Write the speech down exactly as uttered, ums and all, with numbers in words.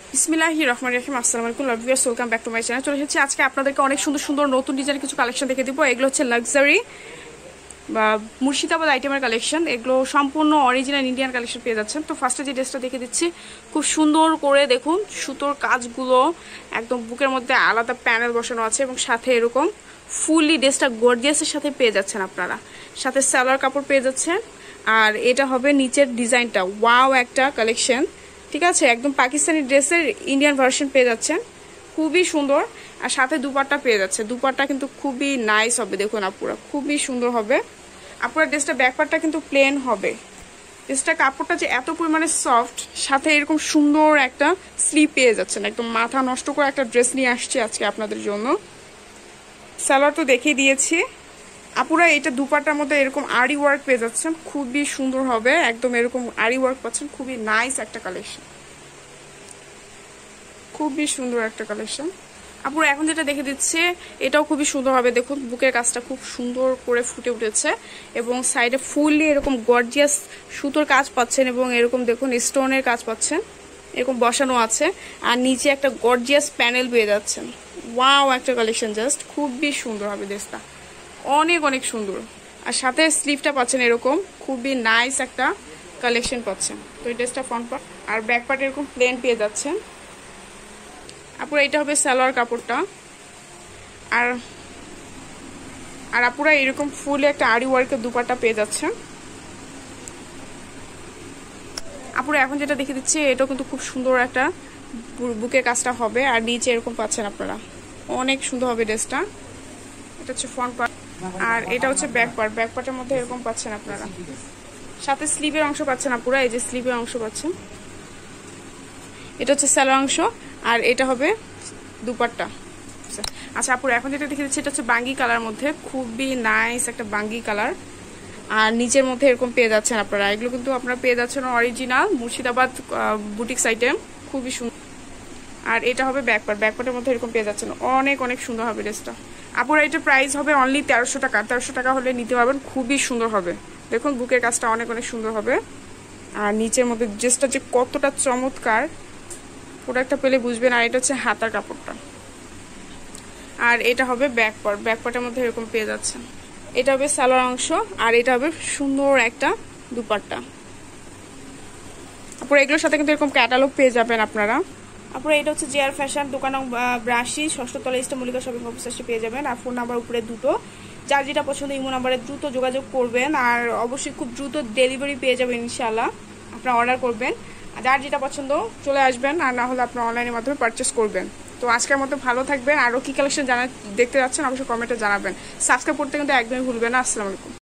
বিসমিল্লাহির রহমানির রহিম। আসসালামু আলাইকুম viewers, welcome back to my channel. চলে এসেছি আজকে আপনাদেরকে অনেক সুন্দর সুন্দর নতুন ডিজাইনের কিছু কালেকশন দেখে দিব। এগুলো হচ্ছে লাক্সারি বা মুর্শিদাবাদ আইটেমের কালেকশন। এগুলো সম্পূর্ণ অরিজিনাল ইন্ডিয়ান কালেকশন পেয়ে যাচ্ছেন। তো ফার্স্টে যে ড্রেসটা দেখে দিচ্ছি, খুব সুন্দর করে দেখুন সুতোর কাজগুলো, একদম বুকের মধ্যে আলাদা প্যানেল বসানো আছে এবং সাথে এরকম ফুললি ড্রেসটা গর্জিয়াসের সাথে পেয়ে যাচ্ছেন আপনারা। সাথে সালোয়ার কাপড় পেয়ে যাচ্ছেন। আর এটা হবে নিচের ডিজাইনটা, ওয়াও একটা কালেকশন, ঠিক আছে। একদম পাকিস্তানি ড্রেসের ইন্ডিয়ান ভার্সন পেয়ে যাচ্ছেন, খুবই সুন্দর। আর সাথে দুপাট্টা পেয়ে যাচ্ছে, দুপাট্টা কিন্তু খুবই নাইস হবে, দেখুন আপুরা, খুবই সুন্দর হবে। আপুরা ড্রেসটা ব্যাকপার্টটা কিন্তু প্লেন হবে। ড্রেসটা কাপড়টা যে এত পরিমাণে সফট, সাথে এরকম সুন্দর একটা স্লিপ পেয়ে যাচ্ছেন। একদম মাথা নষ্ট করে একটা ড্রেস নিয়ে আসছে আজকে আপনাদের জন্য। সালোয়ার তো দেখিয়ে দিয়েছি আপুরা। এটা দুপাট্টার মধ্যে এরকম আরি ওয়ার্ক পেয়ে যাচ্ছেন, খুবই সুন্দর হবে। একদম এরকম আরি ওয়ার্ক পাচ্ছেন, খুবই নাইস একটা কালেকশন, খুবই সুন্দর একটা কালেকশন। আপুরা এখন যেটা দেখে দিচ্ছে এটাও খুবই সুন্দর হবে। দেখুন বুকের কাজটা খুব সুন্দর করে ফুটে উঠেছে এবং সাইডে ফুললি এরকম গর্জিয়াস সুতোর কাজ পাচ্ছেন এবং এরকম দেখুন স্টোনের কাজ পাচ্ছেন, এরকম বসানো আছে। আর নিচে একটা গর্জিয়াস প্যানেল পেয়ে যাচ্ছেন। ওয়াও একটা কালেকশন, জাস্ট খুবই সুন্দর হবে ড্রেসটা, অনেক অনেক সুন্দর। আর সাথে স্লিভটা পাচ্ছেন এরকম, খুবই নাইস একটা কালেকশন পাচ্ছেন। তো এই ড্রেসটা ফ্রন্ট পার্ট আর ব্যাক পার্ট এরকম প্লেন পেয়ে যাচ্ছেন আপুরা। এটা হবে সালোয়ার কাপড়টা। আর আর আপুরা এরকম ফুল একটা আরি ওয়ার্কের দুপাট্টা পেয়ে যাচ্ছে আপুরা। এখন যেটা দেখে দিচ্ছি এটাও কিন্তু খুব সুন্দর একটা বুকের কাজটা হবে। আর নিচে এরকম পাচ্ছেন আপনারা, অনেক সুন্দর হবে ড্রেসটা। এটা হচ্ছে ফ্রন্ট পার্ট আর এটা হচ্ছে ব্যাক পার্ট। ব্যাক পার্টের মধ্যে এরকম পাচ্ছেন আপনারা, সাথে স্লিভের অংশ পাচ্ছেন আপুরা। এই যে স্লিভের অংশ পাচ্ছেন, এটা হচ্ছে সালোয়ার অংশ আর এটা হবে দুপাট্টা। আচ্ছা আপুরা এখন যেটা দেখে দিচ্ছি এটা হচ্ছে বাঙ্গি কালার মধ্যে, খুবই নাইস একটা বাঙ্গি কালার। আর নিচের মধ্যে এরকম পেয়ে যাচ্ছেন আপনারা। এগুলো কিন্তু আপনারা পেয়ে যাচ্ছেন অরিজিনাল মুর্শিদাবাদ বুটিক্স আইটেম, খুবই সুন্দর। আর এটা হবে ব্যাকপার্ট, ব্যাকপার্টের মধ্যে এরকম পেয়ে যাচ্ছেন, অনেক অনেক সুন্দর হবে ড্রেসটা। আপুরা এটা প্রাইস হবে অনলি তেরোশো টাকা। তেরোশো টাকা হলে নিতে পারবেন, খুবই সুন্দর হবে। দেখুন বুকের কাজটা অনেক অনেক সুন্দর হবে। আর নিচের মধ্যে ড্রেসটা যে কতটা চমৎকার, প্রোডাক্টটা পেলে বুঝবেন। আর এটা হচ্ছে হাতার কাপড়টা আর এটা হবে ব্যাক পার্ট, ব্যাক পার্টের মধ্যে এরকম পেয়ে যাচ্ছেন। এটা হবে সালোয়ার অংশ আর এটা হবে সুন্দর একটা দুপাট্টা। আপুরা এগুলোর সাথে কিন্তু এরকম ক্যাটালগ পেয়ে যাবেন আপনারা। আপুরা এটা হচ্ছে জেআর ফ্যাশন, দোকান ব্রাশি, ষষ্ঠতলা ইস্টা মল্লিকা শপিং কমপ্লেক্সে পেয়ে যাবেন। আর ফোন নাম্বার উপরে দুটো, যার যেটা পছন্দ ইমো নাম্বারে দ্রুত যোগাযোগ করবেন। আর অবশ্যই খুব দ্রুত ডেলিভারি পেয়ে যাবেন ইনশাআল্লাহ, আপনারা অর্ডার করবেন। যার যেটা পছন্দ চলে আসবেন, আর না হলে আপনারা অনলাইনের মাধ্যমে পারচেস করবেন। তো আজকের মতো ভালো থাকবেন। আরও কি কালেকশন জানা দেখতে যাচ্ছেন অবশ্যই কমেন্টে জানাবেন। সাবস্ক্রাইব করতে কিন্তু একদমই ভুলবেন না। আসসালামু আলাইকুম।